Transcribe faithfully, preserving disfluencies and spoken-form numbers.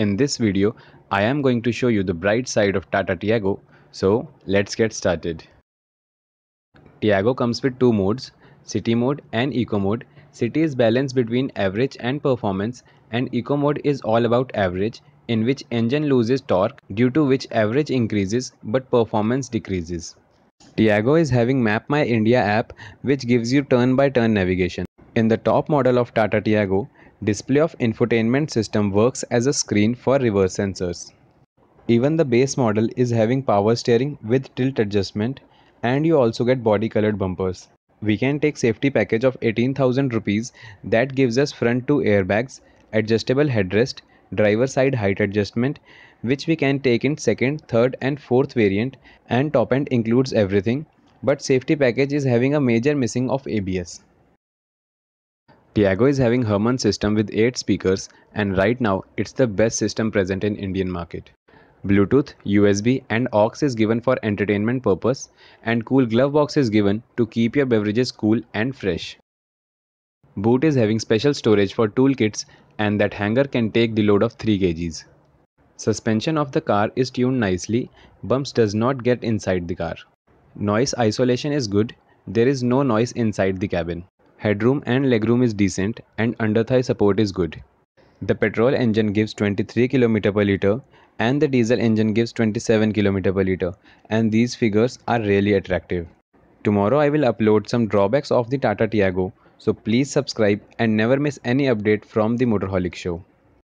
In this video, I am going to show you the bright side of Tata Tiago, so let's get started. Tiago comes with two modes, City mode and Eco mode. City is balanced between average and performance, and Eco mode is all about average, in which engine loses torque, due to which average increases but performance decreases. Tiago is having Map My India app, which gives you turn-by-turn navigation. In the top model of Tata Tiago, display of infotainment system works as a screen for reverse sensors. Even the base model is having power steering with tilt adjustment, and you also get body colored bumpers. We can take safety package of eighteen thousand rupees that gives us front two airbags, adjustable headrest, driver side height adjustment, which we can take in second, third and fourth variant, and top end includes everything, but safety package is having a major missing of A B S. Tiago is having Harman system with eight speakers, and right now it's the best system present in Indian market. Bluetooth, U S B and aux is given for entertainment purpose, and cool glove box is given to keep your beverages cool and fresh. Boot is having special storage for toolkits, and that hanger can take the load of three kilograms. Suspension of the car is tuned nicely, bumps does not get inside the car. Noise isolation is good, there is no noise inside the cabin. Headroom and legroom is decent, and underthigh support is good. The petrol engine gives twenty-three kilometers per litre and the diesel engine gives twenty-seven kilometers per litre, and these figures are really attractive. Tomorrow I will upload some drawbacks of the Tata Tiago, so please subscribe and never miss any update from the Motorholic Show.